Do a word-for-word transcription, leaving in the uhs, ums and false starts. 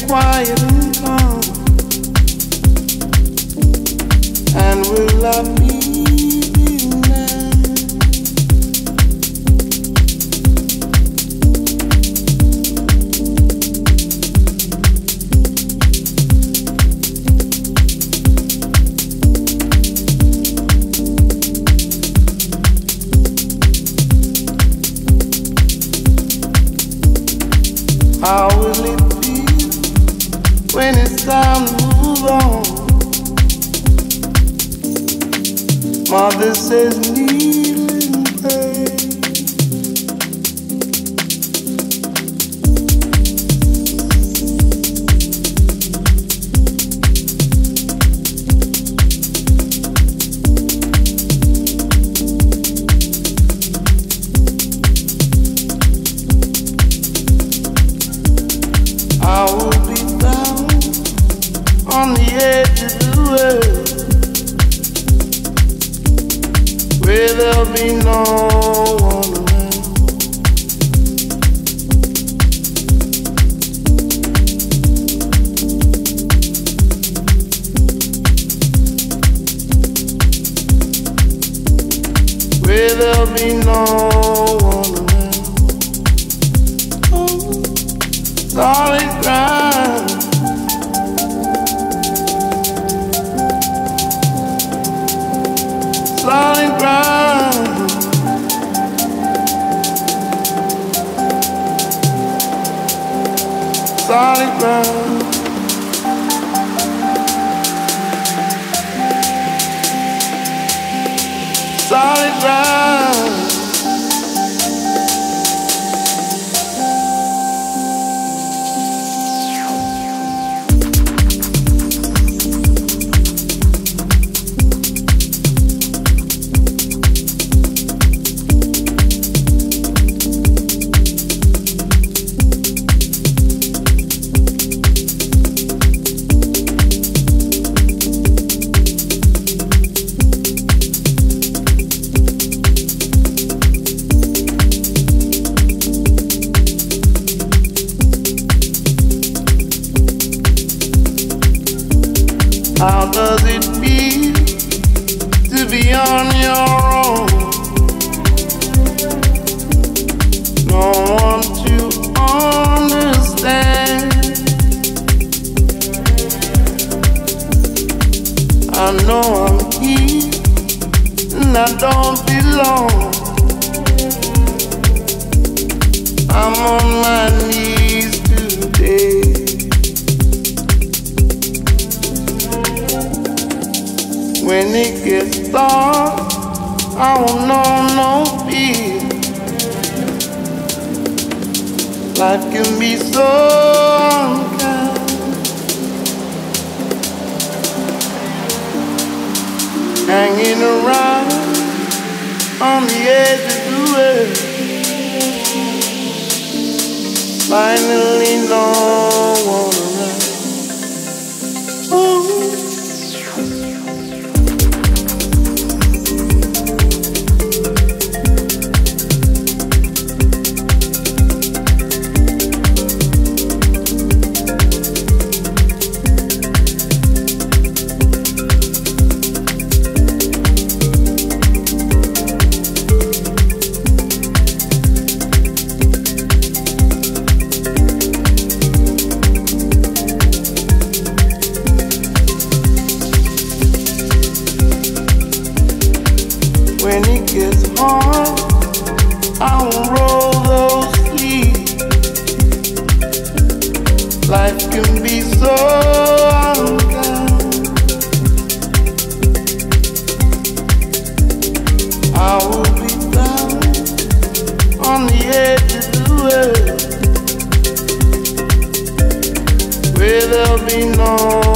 quiet and calm. And will I be now? How will it feel when it's time to move on? Mother says kneel and pray. I will be found on the edge of the world, where there'll be no one around. Where there'll be no one around. Oh, solid ground. Solid ground. Solid ground. Solid ground. How does it feel to be on your own? No one to understand. I know I'm here and I don't belong. I'm on my knees today. When it gets dark, I won't know no fear. Life can be so unkind. Hanging around on the edge of the world. Finally no one around. Ooh. When it gets hard, I won't roll those sleeves. Life can be so unkind. I will be found on the edge of the world, where there'll be no